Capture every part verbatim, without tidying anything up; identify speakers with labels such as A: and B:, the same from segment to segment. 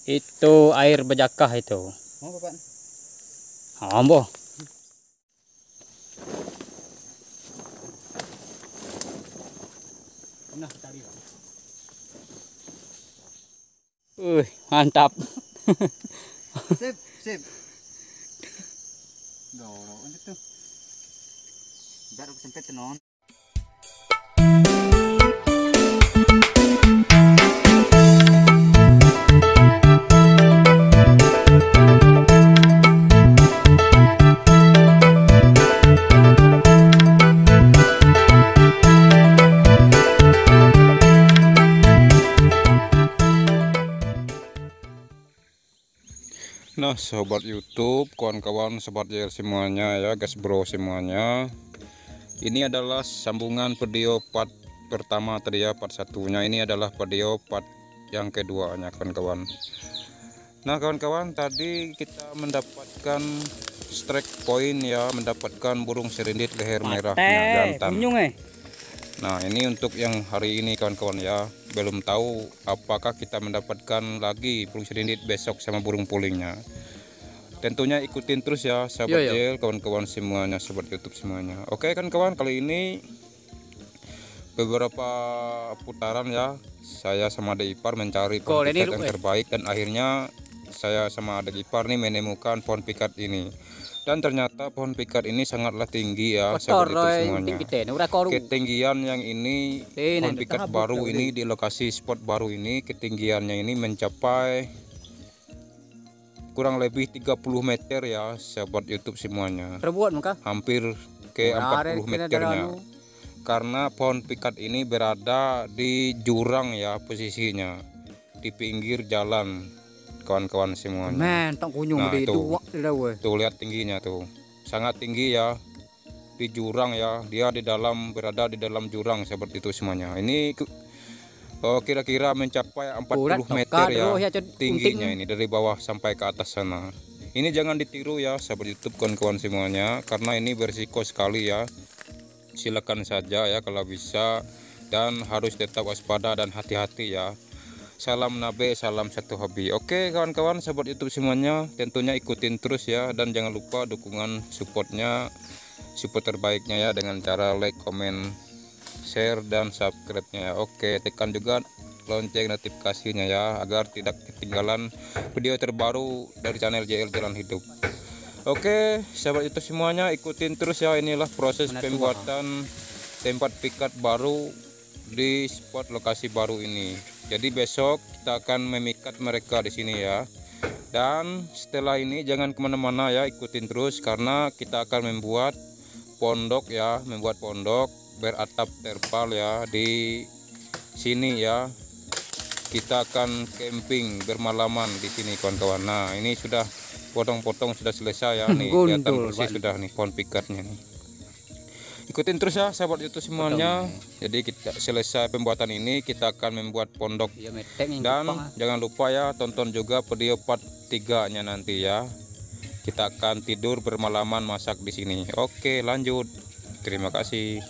A: Itu air bejakah itu.
B: Mau Bapak?
A: Ambo.
B: Nah, cari Pak.
A: Uh, mantap.
B: Sip, sip. Dorong itu. Biar aku sempit non.
C: Nah sobat YouTube, kawan-kawan, sobat J L semuanya ya, guys bro semuanya. Ini adalah sambungan video part pertama tadi ya, part satunya. Ini adalah video part yang keduanya kawan-kawan. Nah kawan-kawan, tadi kita mendapatkan strike point ya, mendapatkan burung serindit leher merahnya jantan.
A: eh.
C: Nah ini untuk yang hari ini kawan-kawan ya. Belum tahu apakah kita mendapatkan lagi burung serindit besok sama burung pulingnya. Tentunya ikutin terus ya sahabat J L, kawan-kawan semuanya, sobat YouTube semuanya. Oke kan kawan, kali ini beberapa putaran ya, saya sama adik ipar mencari pohon pikat yang terbaik, dan akhirnya saya sama adik ipar nih menemukan pohon pikat ini. Dan ternyata pohon pikat ini sangatlah tinggi ya sahabat YouTube semuanya. Ketinggian yang ini, pohon pikat baru ini di lokasi spot baru ini, ketinggiannya ini mencapai kurang lebih tiga puluh meter ya sahabat YouTube semuanya. Hampir ke empat puluh meternya. Karena pohon pikat ini berada di jurang ya posisinya, di pinggir jalan kawan-kawan semuanya.
A: Men,
C: nah tuh, tuh lihat tingginya tuh, sangat tinggi ya, di jurang ya, dia di dalam, berada di dalam jurang seperti itu semuanya. Ini oh, kira-kira mencapai empat puluh meter ya tingginya ini, dari bawah sampai ke atas sana. Ini jangan ditiru ya sahabat YouTube kawan-kawan semuanya, karena ini berisiko sekali ya. Silakan saja ya kalau bisa, dan harus tetap waspada dan hati-hati ya. Salam nabe, salam satu hobi. Oke kawan-kawan sahabat YouTube semuanya, tentunya ikutin terus ya, dan jangan lupa dukungan supportnya, support terbaiknya ya, dengan cara like, comment, share, dan subscribe-nya ya. Oke, tekan juga lonceng notifikasinya ya, agar tidak ketinggalan video terbaru dari channel J L Jalan Hidup. Oke sahabat YouTube semuanya, ikutin terus ya. Inilah proses pembuatan tempat pikat baru di spot lokasi baru ini. Jadi besok kita akan memikat mereka di sini ya. Dan setelah ini jangan kemana-mana ya, ikutin terus, karena kita akan membuat pondok ya, membuat pondok beratap terpal ya di sini ya. Kita akan camping bermalaman di sini kawan-kawan. Nah ini sudah potong-potong, sudah selesai ya nih, kelihatan bersih sudah nih pohon pikatnya nih. Ikutin terus ya sahabat YouTube semuanya. Jadi kita selesai pembuatan ini, kita akan membuat pondok. Dan jangan lupa ya, tonton juga video part tiga nya nanti ya. Kita akan tidur bermalaman masak di sini. Oke lanjut, terima kasih.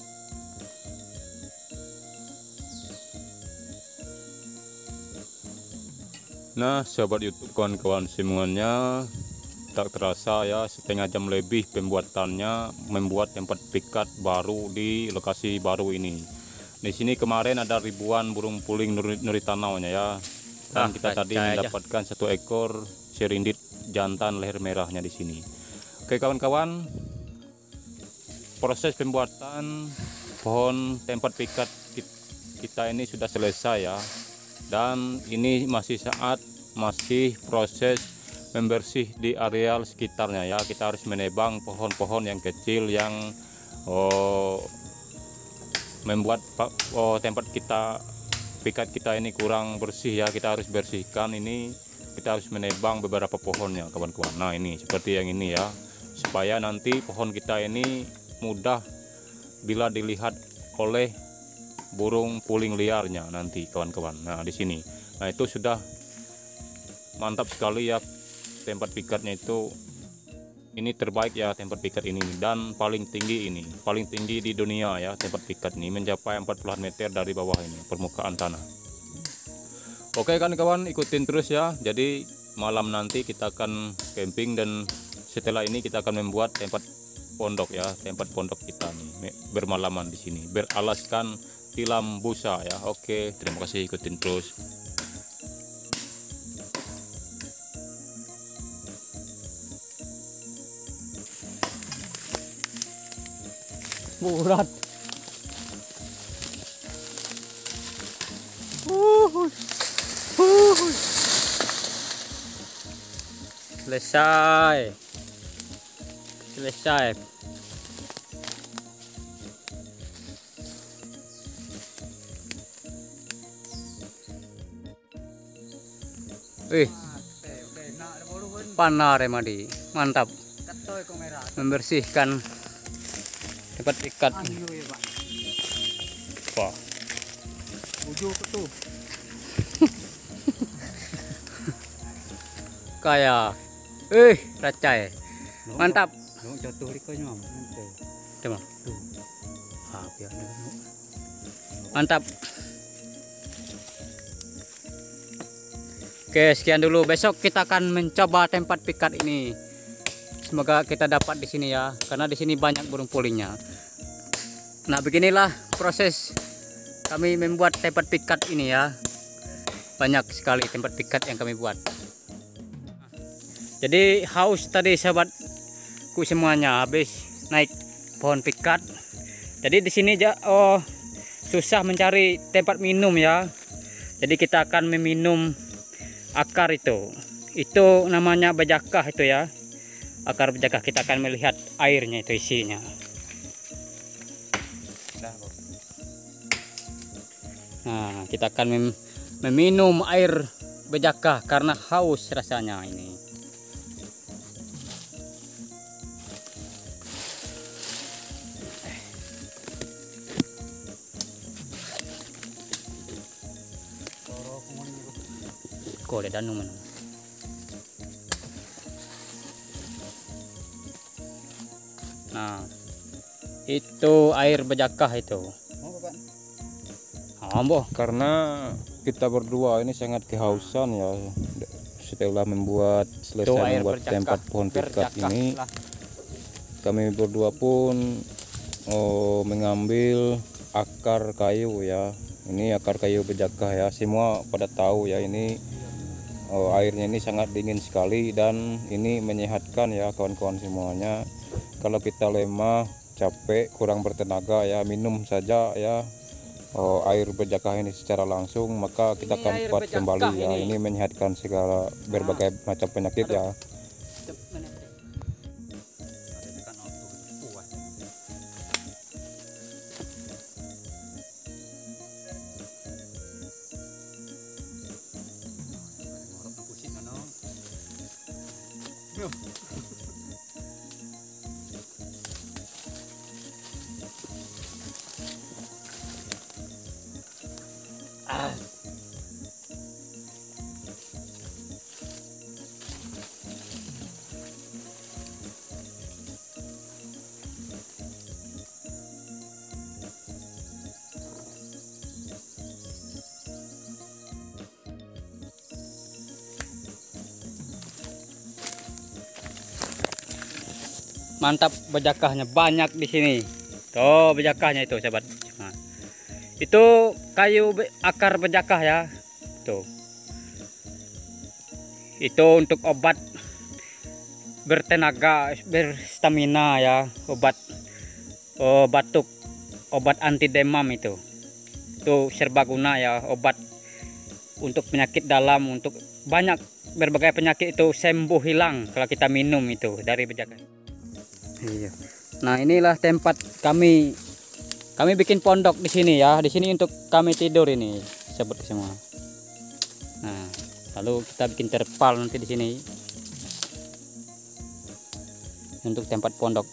C: Nah sahabat YouTube kawan-kawan semuanya, tak terasa ya setengah jam lebih pembuatannya, membuat tempat pikat baru di lokasi baru ini. Di sini kemarin ada ribuan burung puling nuritanaunya ya, dan ah, kita tadi mendapatkan aja satu ekor serindit jantan leher merahnya di sini. Oke kawan-kawan, proses pembuatan pohon tempat pikat kita ini sudah selesai ya, dan ini masih saat masih proses membersih di areal sekitarnya ya. Kita harus menebang pohon-pohon yang kecil yang oh, membuat oh, tempat kita pikat kita ini kurang bersih ya. Kita harus bersihkan ini, kita harus menebang beberapa pohonnya kawan-kawan. Nah ini seperti yang ini ya, supaya nanti pohon kita ini mudah bila dilihat oleh burung puling liarnya nanti kawan-kawan. Nah di sini, nah itu sudah mantap sekali ya tempat pikatnya itu. Ini terbaik ya tempat pikat ini, dan paling tinggi ini, paling tinggi di dunia ya tempat pikat ini, mencapai empat puluh meter dari bawah ini permukaan tanah. Oke kawan-kawan, ikutin terus ya. Jadi malam nanti kita akan camping dan setelah ini kita akan membuat tempat pondok ya, tempat pondok kita nih bermalaman di sini, beralaskan tilam busa ya. Oke, terima kasih, ikutin terus.
A: Berat. Uhuy. Uhuy. Selesai. Selesai. Wih, panar ya Madi, mantap. Membersihkan tempat ikat. Wah. Kayak, eh, racai, mantap.
B: Jatuh likonya
A: Coba. Ah, biar mantap. Oke, sekian dulu. Besok kita akan mencoba tempat pikat ini. Semoga kita dapat di sini ya, karena di sini banyak burung pulingnya. Nah, beginilah proses kami membuat tempat pikat ini ya. Banyak sekali tempat pikat yang kami buat. Jadi haus tadi sahabatku semuanya habis naik pohon pikat. Jadi di sini oh susah mencari tempat minum ya. Jadi kita akan meminum akar itu. Itu namanya bajakah itu ya. Akar bajakah, kita akan melihat airnya itu isinya. Nah, kita akan mem meminum air bajakah karena haus rasanya ini. Kok ada danung mana? Nah, itu air bajakah itu. Ambo.
C: Karena kita berdua ini sangat kehausan ya. Setelah membuat selesai membuat berjakah, tempat pohon pikat ini, lah. Kami berdua pun oh, mengambil akar kayu ya. Ini akar kayu bajakah ya. Semua pada tahu ya, ini oh, airnya ini sangat dingin sekali dan ini menyehatkan ya kawan-kawan semuanya. Kalau kita lemah, capek, kurang bertenaga ya, minum saja ya oh, air bajakah ini secara langsung, maka kita akan kuat kembali ya. Ini menyehatkan segala berbagai ah. macam penyakit ya.
A: Ah. Mantap, bajakahnya banyak di sini. Tuh bajakahnya itu sahabat. Nah, itu kayu akar bajakah ya. Tuh. Itu untuk obat bertenaga, berstamina ya, obat oh, batuk, obat anti demam itu. Itu serbaguna ya, obat untuk penyakit dalam, untuk banyak berbagai penyakit itu sembuh hilang kalau kita minum itu dari bajakah. Iya. Nah, inilah tempat kami kami bikin pondok di sini ya. Di sini untuk kami tidur ini, seperti semua. Nah, lalu kita bikin terpal nanti di sini untuk tempat pondok.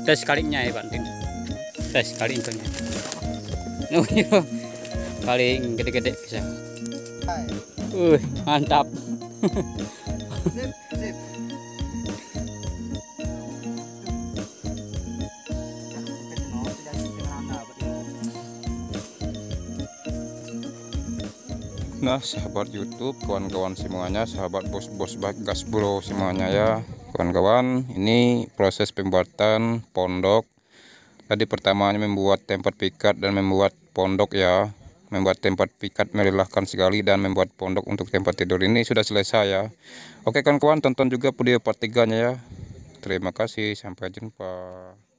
A: tes kalinya ya bantuin. Tes kali infonya. Oh iya. Kali gede-gede bisa. Uh, mantap.
B: Sip, sip.
C: Nah, sahabat YouTube, kawan-kawan semuanya, sahabat bos-bos gas bro semuanya ya, kawan-kawan, ini proses pembuatan pondok. Tadi pertamanya membuat tempat pikat dan membuat pondok ya, membuat tempat pikat melelahkan sekali dan membuat pondok untuk tempat tidur ini sudah selesai ya. Oke kawan-kawan, tonton juga video part tiga-nya ya. Terima kasih, sampai jumpa.